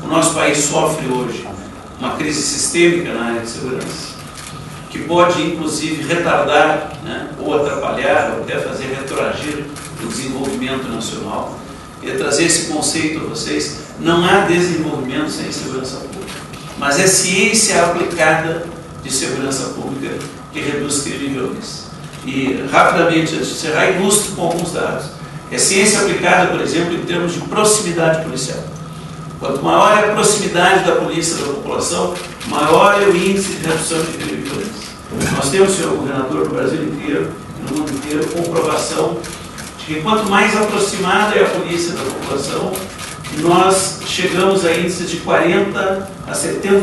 O nosso país sofre hoje uma crise sistêmica na área de segurança, que pode, inclusive, retardar, né, ou atrapalhar, ou até fazer retroagir o desenvolvimento nacional. Queria trazer esse conceito a vocês. Não há desenvolvimento sem segurança pública, mas é ciência aplicada de segurança pública que reduz crime e violência. E, rapidamente, antes de encerrar, ilustro com alguns dados. É ciência aplicada, por exemplo, em termos de proximidade policial. Quanto maior é a proximidade da polícia da população, maior é o índice de redução de crime e violência. Nós temos, senhor governador, no Brasil inteiro e no mundo inteiro, comprovação de que quanto mais aproximada é a polícia da população, nós chegamos a índices de 40% a 70%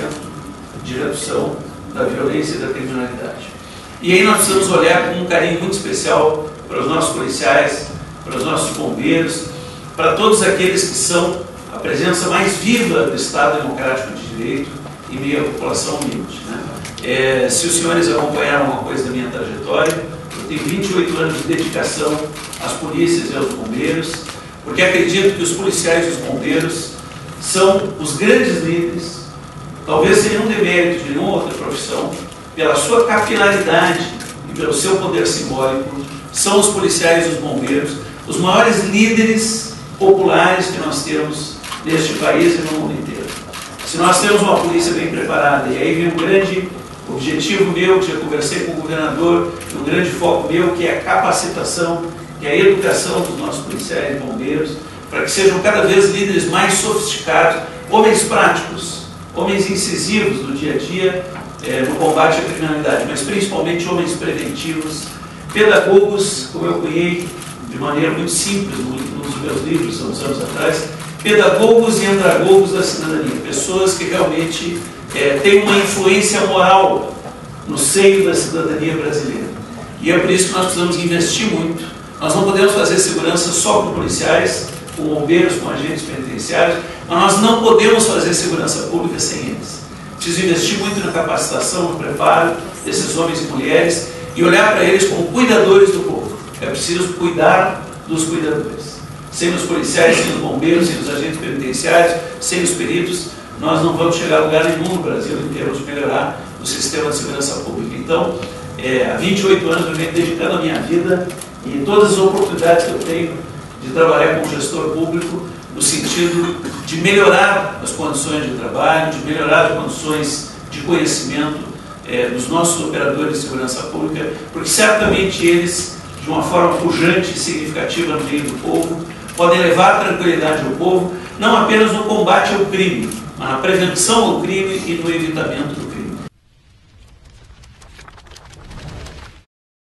de redução da violência e da criminalidade. E aí nós precisamos olhar com um carinho muito especial para os nossos policiais, para os nossos bombeiros, para todos aqueles que são a presença mais viva do Estado Democrático de Direito em meio à população humilde, né? Se os senhores acompanharam alguma coisa da minha trajetória, eu tenho 28 anos de dedicação às polícias e aos bombeiros, porque acredito que os policiais e os bombeiros são os grandes líderes, talvez sem nenhum demérito de nenhuma outra profissão, pela sua capilaridade e pelo seu poder simbólico, são os policiais e os bombeiros os maiores líderes populares que nós temos neste país e no mundo inteiro. Se nós temos uma polícia bem preparada, e aí vem um grande objetivo meu, que já conversei com o governador, um grande foco meu, que é a capacitação, que é a educação dos nossos policiais e bombeiros, para que sejam cada vez líderes mais sofisticados, homens práticos, homens incisivos no dia a dia, no combate à criminalidade, mas principalmente homens preventivos, pedagogos, como eu cunhei de maneira muito simples num dos meus livros, há uns anos atrás, pedagogos e andragogos da cidadania, pessoas que realmente têm uma influência moral no seio da cidadania brasileira. E é por isso que nós precisamos investir muito. Nós não podemos fazer segurança só com policiais, com bombeiros, com agentes penitenciários, mas nós não podemos fazer segurança pública sem eles. Preciso investir muito na capacitação, no preparo desses homens e mulheres e olhar para eles como cuidadores do povo. É preciso cuidar dos cuidadores. Sem os policiais, sem os bombeiros, sem os agentes penitenciários, sem os peritos, nós não vamos chegar a lugar nenhum no Brasil em termos de melhorar o sistema de segurança pública. Então, há 28 anos eu venho dedicando a minha vida e todas as oportunidades que eu tenho de trabalhar como gestor público no sentido de melhorar as condições de trabalho, de melhorar as condições de conhecimento dos nossos operadores de segurança pública, porque certamente eles, de uma forma pujante e significativa no meio do povo, podem levar tranquilidade ao povo, não apenas no combate ao crime, mas na prevenção ao crime e no evitamento do crime.